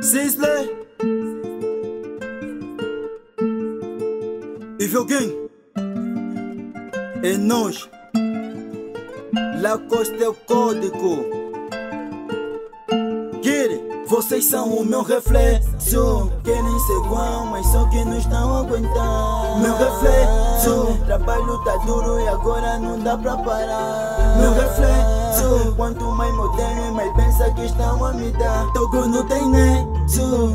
Sisley Evil Gang é nós. Lacoste é o código. Vocês são o meu reflexo. Querem ser igual, mas só que não estão a aguentar. Meu reflexo. Trabalho tá duro e agora não dá pra parar. Meu reflexo. Quanto mais moderno, mais pensa que estão a me dar. Togo não tem nexo.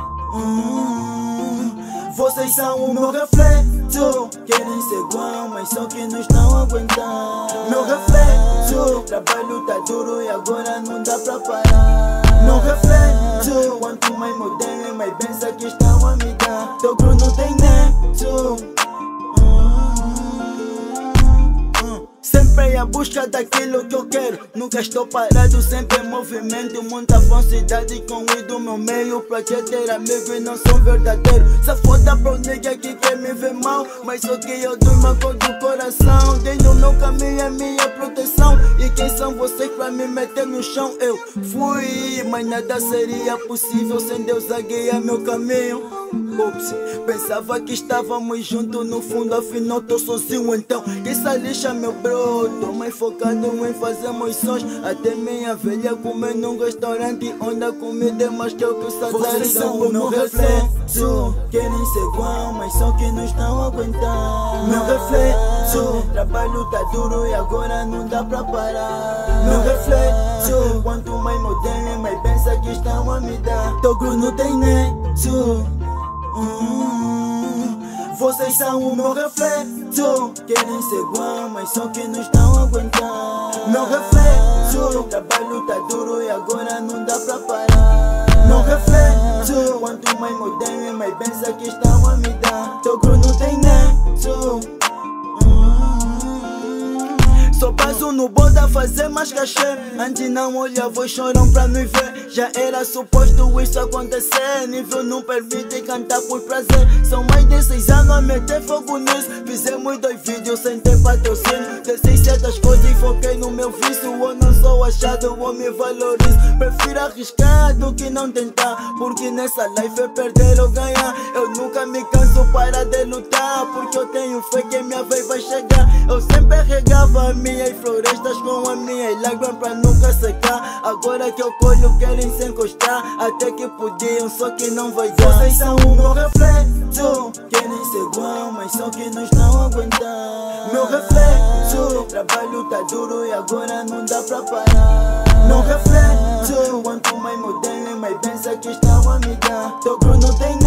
Vocês são o meu reflexo. Querem ser igual, mas só que não estão a aguentar. Meu reflexo. Trabalho tá duro e agora não dá pra parar. Meu reflexo. Quanto mais moderno, mais pensa que estão a me dar. Togo não tem nexo. Sempre à busca daquilo que eu quero. Nunca estou parado, sempre em movimento. Muita falsidade com o do meu meio. Pra que ter amigo e não sou verdadeiro. Se foda pro nigga que quer me ver mal, mas só que eu durmo com do coração. Dei no meu caminho é minha proteção. E quem são vocês pra me meter no chão? Eu fui, mas nada seria possível sem Deus a guiar meu caminho. Ups, pensava que estávamos juntos, no fundo afinal tô sozinho. Então que se lixa meu bro, tô mais focado em fazer meus sonhos. Até minha velha comer num restaurante onde a comida é mais que o que o salário. Vocês são o meu reflexo. Querem ser igual, mas só que não estão a aguentar. Meu reflexo. Trabalho tá duro e agora não dá pra parar. Meu reflexo. Quanto mais moderno, mais pensa que estão a me dar. Togo não tem nexo. Vocês são o meu reflexo. Querem ser igual, mas só que não estão a aguentar. Meu reflexo. Trabalho tá duro e agora não dá pra parar. Meu reflexo. Quanto mais moderno, mais pensa que estão a me dar. Togo não tem nexo. Só passo no bode a fazer mais cachê. Antes não olhava e choram pra me ver. Já era suposto isso acontecer. Nível não permite cantar por prazer. São mais de 6 anos a meter fogo nisso. Fizemos 2 vídeos sem ter patrocínio. Desci certas coisas e foquei no meu vício. Eu não sou achado, eu me valorizo. Prefiro arriscar do que não tentar, porque nessa life é perder ou ganhar. Eu nunca me canso para de lutar, porque eu tenho fé que minha vez vai chegar. Eu sempre regava minhas florestas com as minhas lágrimas pra nunca secar. Agora que eu colho querem se encostar. Até que podiam, só que não vai dar. Vocês são o meu reflexo. Querem ser igual, mas só que não estão a aguentar. Meu reflexo. Trabalho tá duro e agora não dá pra parar. Meu reflexo. Quanto mais moderno, mais pensa que estão a me dar. Togo não tem